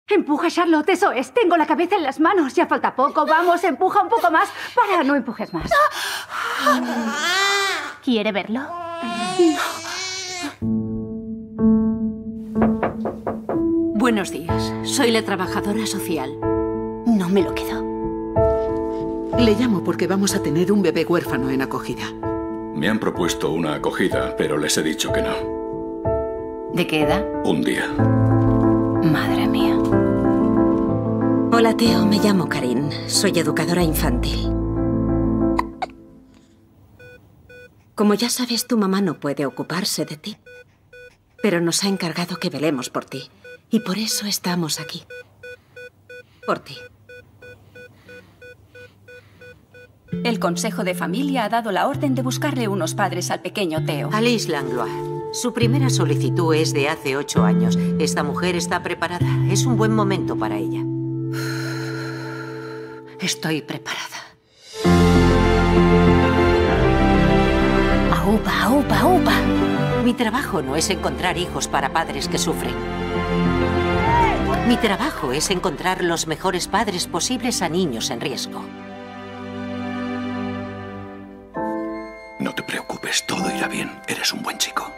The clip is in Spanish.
Empuja, Charlotte, eso es. Tengo la cabeza en las manos. Ya falta poco. Vamos, empuja un poco más. Para, no empujes más. ¿Quiere verlo? Buenos días. Soy la trabajadora social. No me lo quedo. Le llamo porque vamos a tener un bebé huérfano en acogida. Me han propuesto una acogida, pero les he dicho que no. ¿De qué edad? Un día. Madre mía. Hola, Teo. Me llamo Karin. Soy educadora infantil. Como ya sabes, tu mamá no puede ocuparse de ti. Pero nos ha encargado que velemos por ti. Y por eso estamos aquí. Por ti. El Consejo de Familia ha dado la orden de buscarle unos padres al pequeño Teo. Alice Langlois. Su primera solicitud es de hace 8 años. Esta mujer está preparada. Es un buen momento para ella. Estoy preparada. Aupa, aupa, aupa. Mi trabajo no es encontrar hijos para padres que sufren. Mi trabajo es encontrar los mejores padres posibles a niños en riesgo. No te preocupes, todo irá bien. Eres un buen chico.